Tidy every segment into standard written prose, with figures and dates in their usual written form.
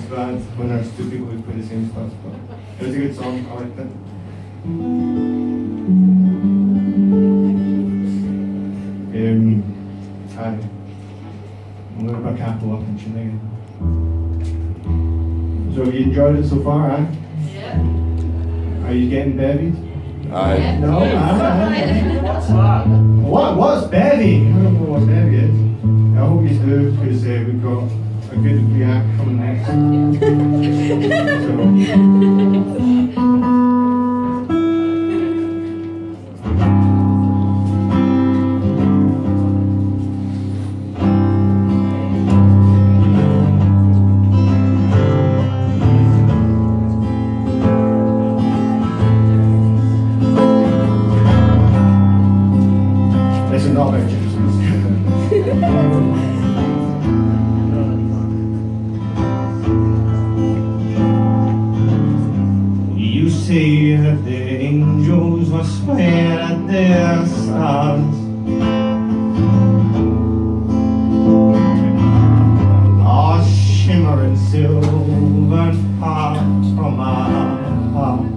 bad when there's two people who play the same stuff, but it was a good song, I liked it. I'm going to put a capo up and tune again. So have you enjoyed it so far, eh? Yeah. Are you getting bevied? Aye. No? What's that? What's bevy? I don't know what bevy is. I hope you do, because we've got a good react coming next. This is not about Jesus. You say that the angels were swaying at their stars. All shimmering silver and parts from our hearts.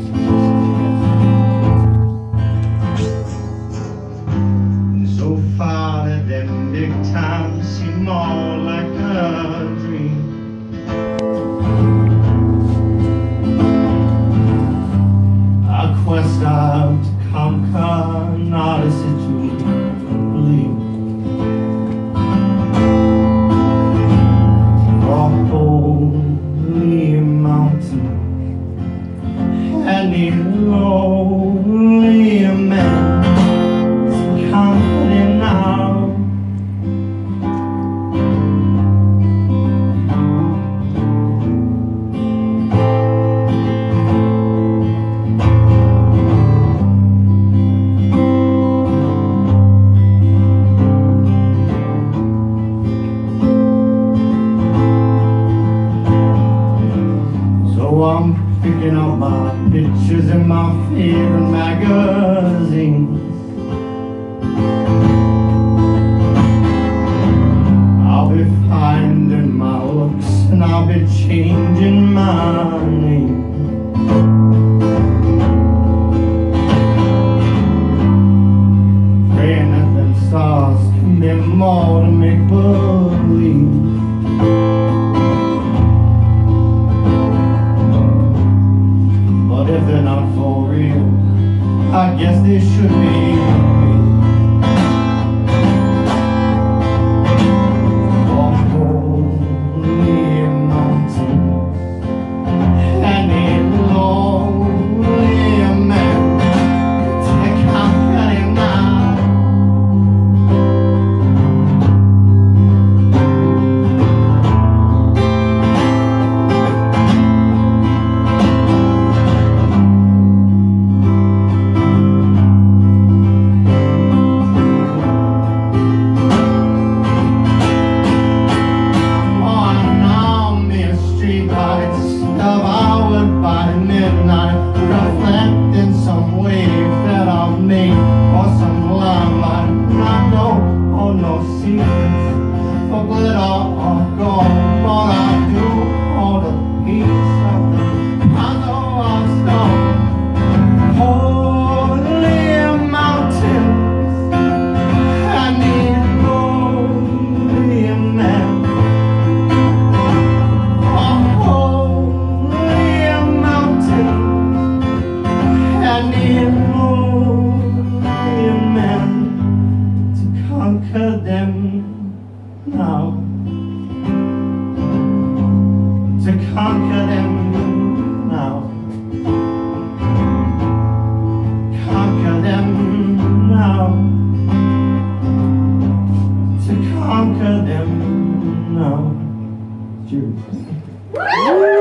So far that them big times seem more like a dream. A quest out to conquer, not a city to believe. For holy mountain and a lonely man confident now. So I'm picking up my pictures in my favorite magazines. I'll be finding my looks and I'll be changing my name. Praying that them stars can be more to make believe. But if they're not for real, I guess they should be. Reflecting some wave that I've made, or some limelight. Not no, or no secrets, for glitter or gold. But I do hold a piece of the puzzle of stone. Holy mountains, I need a lonely man. I need a lonely man to conquer them now. To conquer them now. Conquer them now. To conquer them now. Cheers.